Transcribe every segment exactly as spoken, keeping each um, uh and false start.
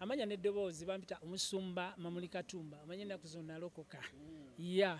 amanya n'eddoboozi bampita omusumba Mamuli Katumba amanya ennaku zino nalokoka ya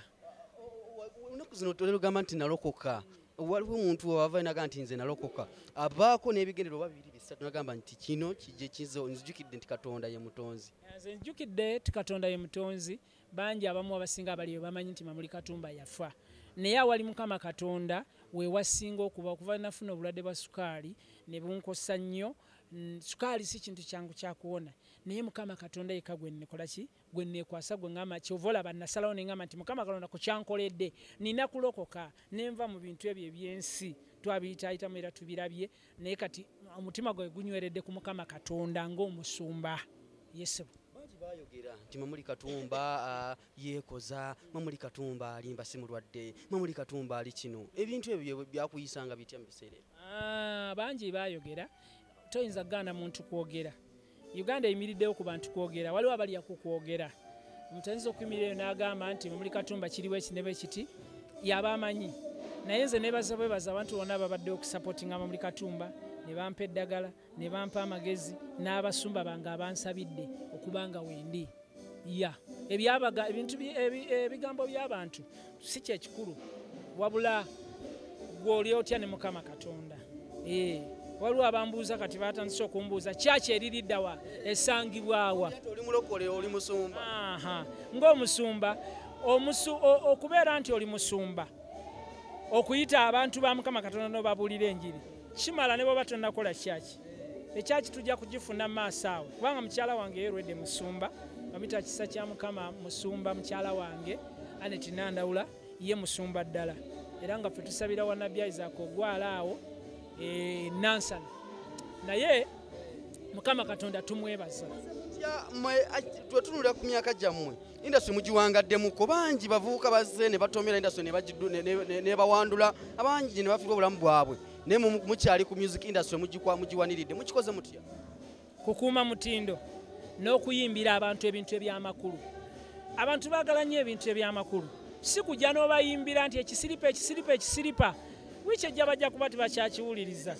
ennaku zino tolero gamba nti nalokoka waliwo omuntu ava naga nti nze nalokoka abaako n'ebigendero oba bibiri bisatu nagamba nti kino kijje kizo nzijukidde nti Katonda ye mutonzi nze njukidde ti Katonda ye mutonzi bangi abamu abasinga abaliyo bamanyi nti Mamuli Katumba yafa naye awali Mukama Katonda we wasinga okuba okuva nafuna obulwadde bwa sukaali ne bunkosa nnyo. Sukaali si kintu kyangu kyakuwona naye Mukama Katonda yekka gwe nnekola ki gwe nneekwasa gwe ngamba kyova olaba nasalawo ne ngamba nti Mukama Katonda ku kyankoledde nina kulokoka nenva mu bintu ebyo ebyensi twabiyitaayitamu era tubirabye naye kati omutima gwe gunyweredde ku Mukama Katonda ng'omusumba yesu bangi bayogera nti Mamuli Katumba uh, yeekoza Mamuli Katumba alimba si mulwadde Mamuli Katumba ali kino ebintu ebyo byakuyisanga bitya mu biseera ah bangi bayogera toyinza gana muntu kwogera Uganda eyimiriddewo ku bantu kwogera waliwo abali yakukwogera omutanyiza okuyimirira n'agamba nti Mamuli Katumba kiriwo ekinebe kiti yaba amanyi naye nze nebaza bwebaza abantu bonna babadde okusapootinga Mamuli Katumba ne bampa eddagala ne bampa amagezi n'abasumba bange abansabidde okubanga wendi ya ebyabaga ebintu ebigambo by'abantu si kyekikulu wabula gw'oli otya ne Mukama Katonda eh waliwo abambuuza kati batandise okumbuuza kyaki eririddawa esangibwawa oli mulokole oli musumba aha ng'omusumba omusu okubeera nti oli musumba okuyita abantu ba Mukama Katonda n'obabuulira enjiri kimala ne bw'oba tonnakola kyaki ekyaki tujja kugifuna maaso awo kubanga mukyala wange yeerwedde musumba bamuyita kisa kya Mukama musumba mukyala wange Aneti Nandawula ye musumba ddala era nga ffe tusabira wa Nabbi Isaac ogwala awo e Nansana naye Mukama Katonda tumwebaza twetunulira ku myaka gyammwe industry mugiwangaddemukko bangi bavuuka bazze ne batomera industry ne bawandula abangi ne bafiirwa obulamu bwabwe naye mukyali ku music industry mugiwaniridde mukikoze mutya kukuuma mutindo n'okuyimbira abantu ebintu ebyamakulu abantu baagala nnyo ebintu ebyamakulu si kujja n'obayimbira nti ekisiripa ekisiripa ekisiripa wiiki ejja bajja kuba tibakyakiwuliriza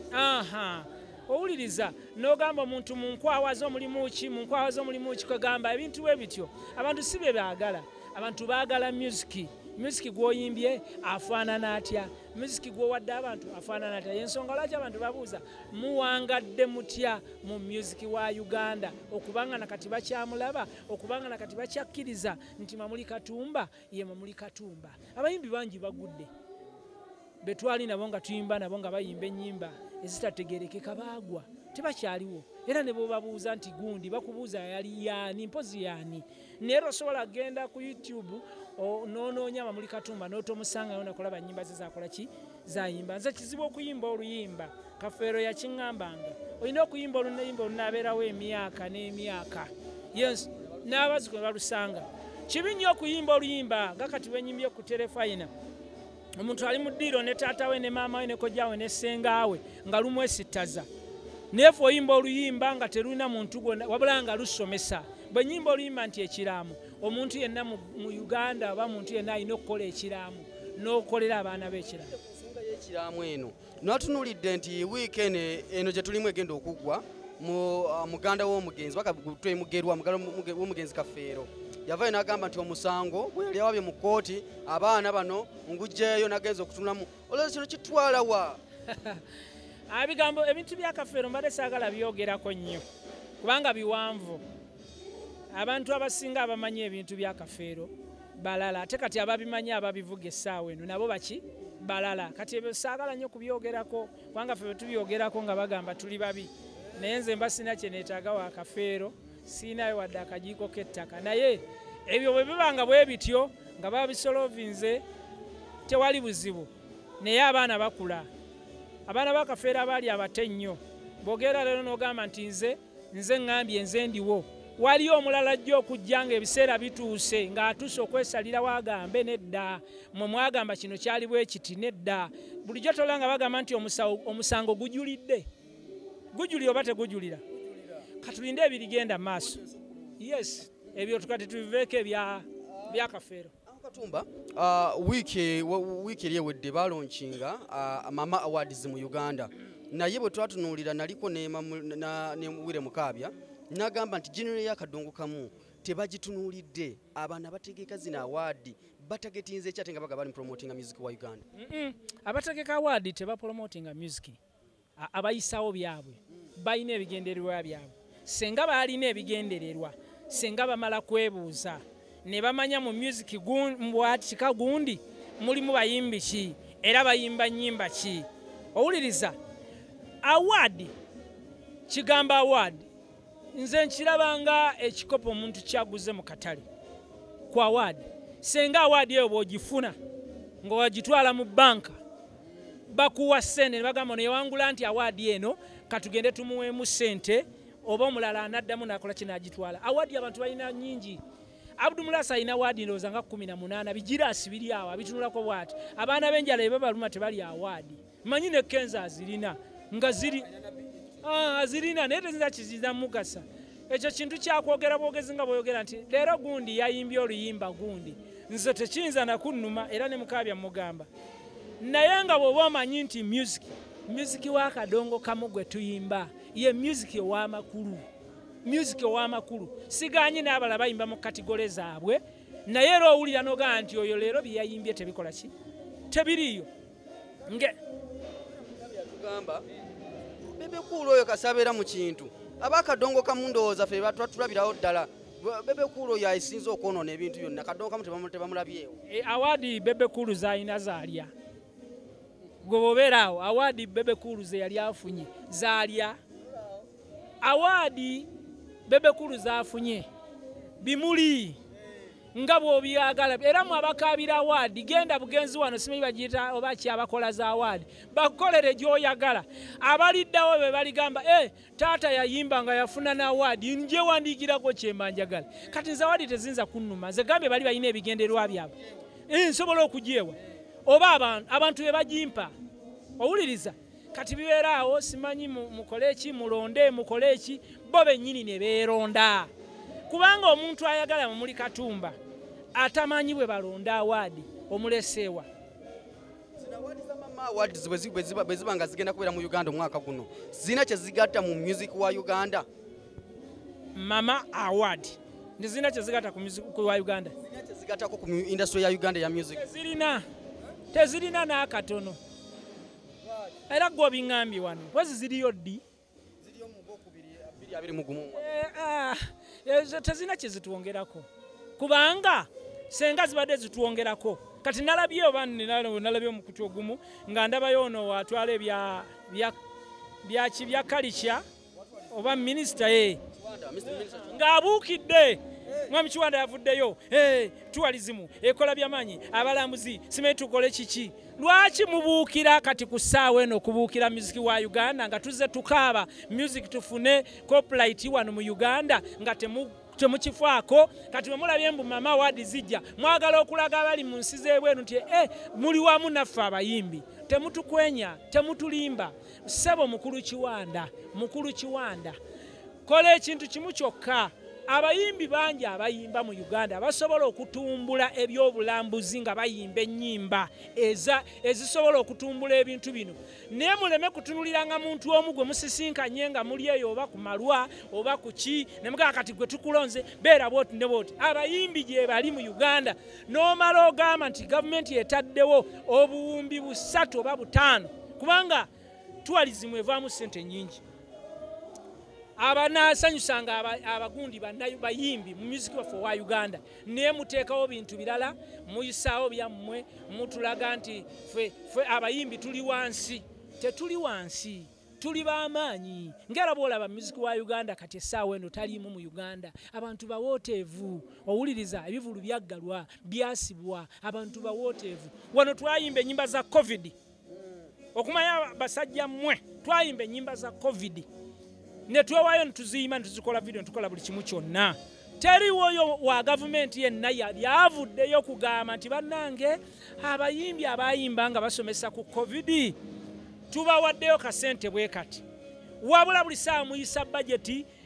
aha owuliriza n'ogamba omuntu mu nkwawa z'omulimu ki mu nkwawa z'omulimu ki kwegamba ebintu bwe bityo abantu si bye baagala abantu baagala musiki musiki gw'oyimbye afaanana atya musiki gw'owadde abantu afaanana atya yensonga lwaki abantu babuuza muwangadde mutya mu musiki wa Uganda okubanga nakati bakyamulaba okubanga nakati bakyakkiriza nti Mamuli Katumba ye Mamuli Katumba abayimbi bangi bagudde betwali nabo nga tuyimba nabo nga bayimba ennyimba ezitategerekeka baagwa tebakyaliwo era ne bobabuuza nti gundi bakubuuza yali yaani mpozi yaani naye osobola genda ku YouTube noonoonya Mamuli Katumba n'otomusangayo nakulaba nnyimba ze zakola ki zayimba nze kizibu okuyimba oluyimba Kafeero yakiŋŋambanga olina okuyimba olunayimba olunaabeerawo emyaka n'emyaka yes n'abazzukulu balusanga kibi nnyo okuyimba oluyimba nga kati bwenyimbye ku terefayina omuntu ali mu ddiiro ne taata we ne maama we ne kojja we ne ssenga we nga lumwesittaza neefe oyimba oluyimba nga terulina muntu gwonna wabula nga lusomesa bwe nnyimba oluyimba nti ekiraamu omuntu yenna mu Uganda oba muntu yenna alina okukola ekiraamu n'okolera abaana b'ekiraamu ensonga y'ekiraamu eno n'atunuulidde nti wiiki eno eno gye tulimu egenda okuggwa muganda w'omugenzi twemugerwa w'omugenzi Kafeero yavayo n'agamba nti omusango bwe yali awabye mu kkooti abaana bano ngugjeeyo nagenza okutunulamu olwekyo kino kitwala wa abigambo ebintu bya Kafeero mbadde saagala byogerako nnyo kubanga biwanvu abantu abasinga abamanyi ebintu bya Kafeero balala ate kati ababimanyi ababivuga essaawa eno nabo baki balala kati ebyo saagala nnyo kubyogerako kubanga ffe betubyogerako nga bagamba tuli babi naye nze mba sina kye neetaaga wa Kafeero siinayo wadde akajiiko k'ettaka naye ebyo bwe bibanga bwe bityo nga babisolovinze tewali buzibu naye abaana bakula abaana ba Kafeero abaali abate nnyo boogera leero n'ogamba nti nze nze ŋŋambye nze ndiwo waliyo omulala ajja okujja nga ebiseera bituuse ng'atuuse okwesalira wagambe nedda mwe mwagamba kino kyali bwe kiti nedda bulijjo tola nga bagamba nti omusango gujulidde gujulira oba tegujulira katulinde ebirigenda maaso yes ebyo tukati tubiveeko ebya bya Kafeero Katumba wiiki wiiki eri ewedde balonkinga Mama Awards mu Uganda naye bwe twatunuulira naliko ne Wire Mukaabya nagamba nti general ya kadongo kamu tebagitunulidde abaana bategeka zina award batagetinze kyate nga bagaba bali promoting music wa Uganda. Mm -mm. Abategeka award teba promoting music. Abayisawo byabwe bayina ebigendererwa byabwe. Senga balina ebigendererwa, senga bamala kwebuuza ne bamanya mu music gundi gundi mulimu bayimbi ki era bayimba nyimba ki. Owuliriza award kigamba award nze nkirabanga ekikopo omuntu kyaguze mu katale kwa award. Senga award eyo bw'ogifuna nga wagitwala mu banka bakuwa ssente ne bagamba ono yewangula nti award eno katugende tumuweemu ssente oba omulala anaddamu nakola kinagitwala. Award abantu balina nyingi. Abdul Mulasa alina award ndowooza nga kumi na munaana bigiraasi biri awo abitunulako bw'ati. Abaana b'enjala ebe baluma tebali award. Manyi ne Kenza azirina nga ziri ah azirina naye tezinza kiziza mugasa. Ekyo kintu kyakwogera bwogezi nga bw'oyogera nti leero gundi yayimbye oluyimba gundi nze tekiyinza nakunnuma era ne mukaabya mugamba. Naye nga bw'oba omanyi nti music music wa kadongo kamu gwe tuyimba ye music ow'amakulu. Music ow'amakulu siganyi n'abala bayimba mu kategole zaabwe naye era owulira nogaa nti oyo leero bye yayimbye tebikola ki tebiriyo nge tugamba bebe kuulo oyo kasabeera mu kintu abakadongo kamu ndowooza ffe batulabirawo ddala bebe kuulo oyo ayisinza okwonoona ebintu byonna kadongo kamu tebamulabyewo. E, awadi bebe kuulu zaalina zaalya gwe bobeera awo awadi bebe kuulu ze yali afunye zaalya awadi bebe kuulu zaafunye bimuli nga bw'obyagala era mu abakaabira awadi genda bugenzi wano simanyi bagiyita oba ki abakola za awadi bakolere gy'oyagala abaliddawo be baligamba e taata yayimba nga yafuna na awadi nje wandiikirako kyembanjagala kati nze awadi tezinza kunnuma nze gambye bali balina ebigendererwa byabwe nsobola okugyewa oba abantu abantu be bagimpa owuliriza kati bibeera awo simanyi mukole ki mulonde mukole ki bo bennyini ne beeronda kubanga omuntu ayagala mumuli katumba atamanyi bwe balonda awadi omuleseewa. Awards bwe ziba nga zigenda kubeera mu Uganda omwaka guno zina kye zigatta mu music wa Uganda. Mama award ndizina kye zigatta ku music wa Uganda. Zina kye zigattako ku industry ya Uganda ya music. Tezirina tezirina n'akatono era gwe obiŋŋambye wano wezi ziriyo ddi ziriyo mu bokubiri abiri abiri mu gumu. Tezirina kye zitwongerako kubanga senga zibadde zitwongerako kati nalabye oba nalabye mu kuti ogumu nga ndabayo ono watwala ebya bya kibya kalicha oba minisita ye ng'abuukidde mwami Kiwanda yavuddeyo tuwalizimu ekola by'amaanyi abalambuzi simanyi tukole kiki lwaki mubuukira kati ku ssaawa eno okubuukira music wa Uganda nga tuzze tukaaba music tufune copyright wano mu Uganda nga temu temukifaako kati bwemulabye mbu mama awadi zijja mwagala okulaga abali mu nsi z'ebwenu nti eh, muli wamu naffe abayimbi temutukwenya temutulimba ssebo mukulu Kiwanda mukulu Kiwanda kola ekintu kimu kyokka abayimbi bangi abayimba mu Uganda basobola okutumbula ebyobulambuzi nga bayimba ennyimba eza ezisobola okutumbula ebintu bino naye muleme kutunuliranga muntu omu gwe musisinkanye nga muli eyo oba ku malwa oba ku ki ne mugaa kati gwe tukulonze beera bwoti ne bwoti abayimbi gye bali mu Uganda n'omala ogamba nti gavumenti etaddewo obuwumbi busatu oba butaano kubanga tuwalizimu evaamu ssente nnyingi abanasanyusanga abagundi bannayo bayimbi mu music waffe wa Uganda naye muteekawo bintu birala muyisaawo byammwe mutulaga nti fe abayimbi tuli wansi tetuli wansi tuli b'amaanyi ngera bw'olaba music wa Uganda kati essaawa eno taliimu mu Uganda abantu bawooteevu owuliriza ebivulu byaggalwa byasibwa abantu bawooteevu wano twayimba ennyimba za covid okumanya basajja mmwe twayimba ennyimba za covid ne twewayo ntuziyima ntuzikola video ntukola buli kimu kyonna teriwoyo wa gavumenti yenna yavuddeyo kugamba nti bannange abayimbi abayimba nga basomesa ku covid tubawaddeyo kasente bwe kati wabula buli saa muyisa budgeti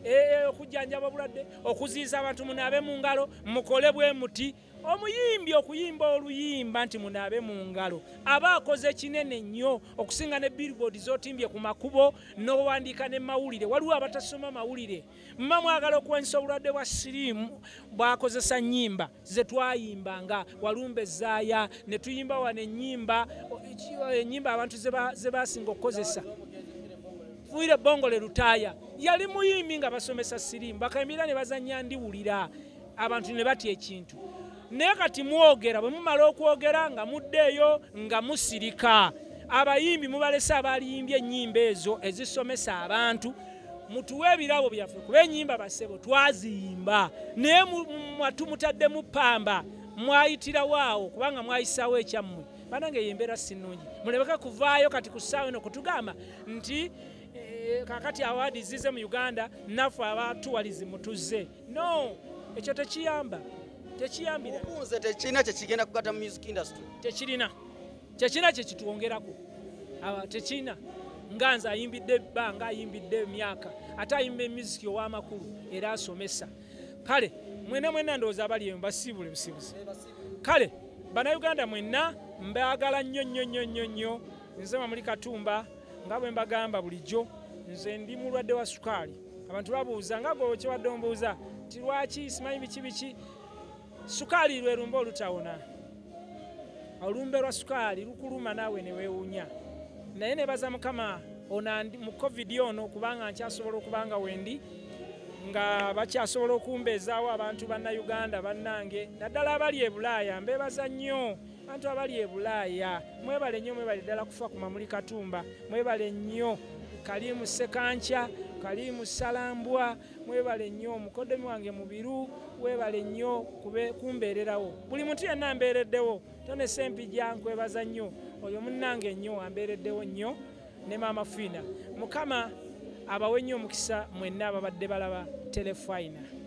okujjanjaba obulwadde okuziyiza abantu munaabe mu ngalo mukole bwe muti omuyimbi okuyimba oluyimba nti munaabe mu ngalo aba akoze kinene nnyo okusinga ne billboard zotimbye ku makubo n'owandiika ne mawulire waliwo abatasoma mawulire mma mwagala okuwanyisa obulwadde bwa siriimu bwakozesa nnyimba ze twayimbanga walumbe zaaya ne tuyimba wano ennyimba ennyimba abantu ze basinga okukozesa fuire bongole lutaaya yali muyimbi nga basomesa siriimu bakayimira ne bazannya ndiwulira abantu ne batya ekintu naye kati mwogera bwe mumala okwogera nga muddeeyo nga musirika abayimbi mubalese abaliyimbye ennyimba ezo ezisomesa abantu mutuwe ebirabo byaffe kuba ennyimba basebo twaziyimba naye tumutaddemu pamba mwayitirawo awo kubanga mwayisaawo ekyammwe banange yembeera sinungi mulebeka kuvaayo kati ku ssaawa eno kutugamba nti kakati awaadi zize mu Uganda naffe abatuwalizi mutuzze no ekyo tekiyamba tekiyambira okunze tekirina kyekigenda kugatta mu music industry tekirina tekirina kyekitwongerako tekirina nga nze ayimbidde bbanga ayimbidde emyaka ate ayimba emusiki ow'amakulu era asomesa kale mwena mwena ndowooza abali eyo mbasiibule busibuzi kale bannayuganda mwenna mbaagala nnyo nnyo nnyo nnyo nnyo nze Mamuli Katumba nga bwe mbagamba bulijjo nze ndi mulwadde wa sukaali abantu babuuza nga gwe kyewadde ombuuza ti lwaki simanyi biki biki sukaali lwe lumba olutawona olumbe lwa sukaali lukuluma naawe ne weewuunya naye ne baza Mukama mu covid ono kubanga nkyasobola okubanga wendi nga bakyasobola okumbeezaawo abantu bannayuganda bannange naddala abali e Bulaaya mbeebaza nnyo abantu abali e Bulaaya mwebale nnyo mwebale ddala kufa ku Mamuli Katumba mwebale nnyo Kalimu Sekankya Kalimu Salambwa mwebale nnyo mukoddomi wange mubiru webale nnyo kumbeererawo buli muntu yenna ambeereddewo tone Sempijja nkwebaza nnyo oyo munnange nnyo ambeereddewo nnyo ne Maama Fiina Mukama abawe nnyo omukisa mwenna ababadde balaba Telefina.